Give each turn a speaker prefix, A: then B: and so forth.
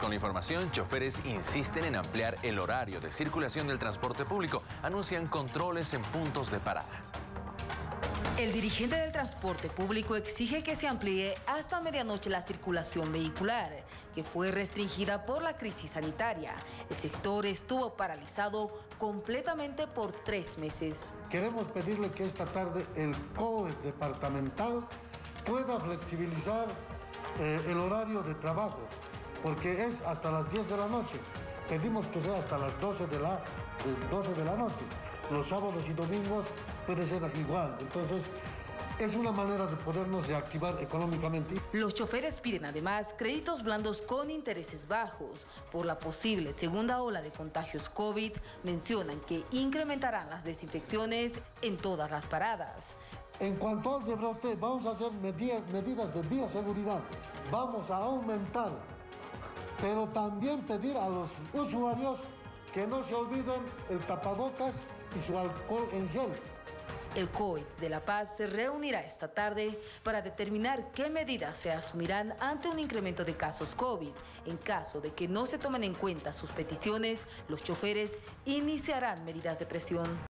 A: Con la información, choferes insisten en ampliar el horario de circulación del transporte público. Anuncian controles en puntos de parada.
B: El dirigente del transporte público exige que se amplíe hasta medianoche la circulación vehicular, que fue restringida por la crisis sanitaria. El sector estuvo paralizado completamente por 3 meses.
C: Queremos pedirle que esta tarde el COE departamental pueda flexibilizar el horario de trabajo, porque es hasta las 10 de la noche. Pedimos que sea hasta las 12 de la noche. Los sábados y domingos puede ser igual. Entonces, es una manera de podernos reactivar económicamente.
B: Los choferes piden además créditos blandos con intereses bajos. Por la posible segunda ola de contagios COVID, mencionan que incrementarán las desinfecciones en todas las paradas.
C: En cuanto al rebrote, vamos a hacer medidas de bioseguridad. Vamos a aumentar, pero también pedir a los usuarios que no se olviden el tapabocas y su alcohol en gel.
B: El COE de La Paz se reunirá esta tarde para determinar qué medidas se asumirán ante un incremento de casos COVID. En caso de que no se tomen en cuenta sus peticiones, los choferes iniciarán medidas de presión.